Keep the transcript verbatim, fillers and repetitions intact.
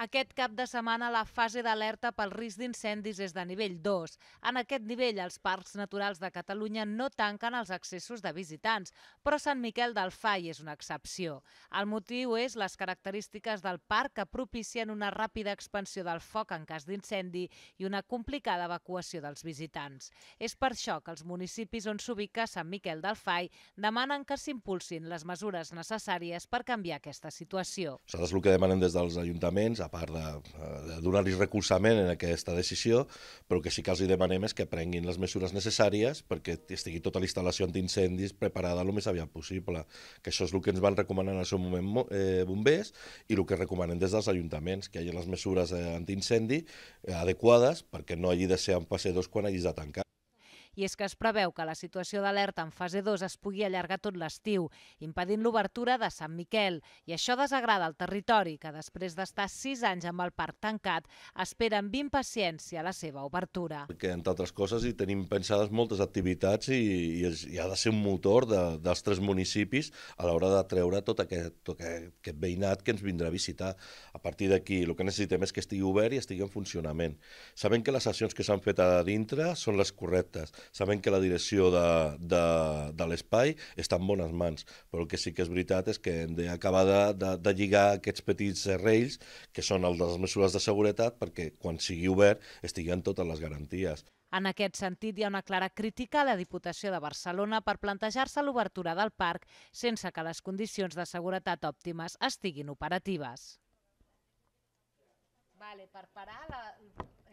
Aquest cap de setmana la fase d'alerta pel risc d'incendis és de nivell dos. En aquest nivell, els parcs naturals de Catalunya no tanquen els accessos de visitants, però Sant Miquel del Fai és una excepció. El motiu és les característiques del parc que propicien una ràpida expansió del foc en cas d'incendi i una complicada evacuació dels visitants. És per això que els municipis on s'ubica Sant Miquel del Fai demanen que s'impulsin les mesures necessàries per canviar aquesta situació. Nosaltres el que demanem des dels ajuntaments, a part de, de donar-los recolzament en aquesta decisió, però que sí que els demanem és que prenguin les mesures necessàries perquè estigui tota la instal·lació antiincendis preparada el més aviat possible, que això és el que ens van recomanar en el seu moment eh, bombers i el que recomanem des dels ajuntaments, que hi hagi les mesures eh, antiincendi eh, adequades perquè no hagi de ser en fase dos quan hagis de tancar. I és que es preveu que la situació d'alerta en fase dos es pugui allargar tot l'estiu, impedint l'obertura de Sant Miquel. I això desagrada al territori, que després d'estar sis anys amb el parc tancat, espera amb impaciència la seva obertura. Perquè, entre altres coses, hi tenim pensades moltes activitats i, i, és, i ha de ser un motor de, dels tres municipis a l'hora de treure tot aquest, tot aquest, aquest veïnat que ens vindrà a visitar. A partir d'aquí, el que necessitem és que estigui obert i estigui en funcionament. Sabem que les accions que s'han fet a dintre són les correctes. Sabem que la direcció de, de, de l'espai està en bones mans, però el que sí que és veritat és que hem d'acabar de, de, de lligar aquests petits reis, que són els de les mesures de seguretat, perquè quan sigui obert estiguen totes les garanties. En aquest sentit, hi ha una clara crítica a la Diputació de Barcelona per plantejar-se l'obertura del parc sense que les condicions de seguretat òptimes estiguin operatives. Vale, per parar la...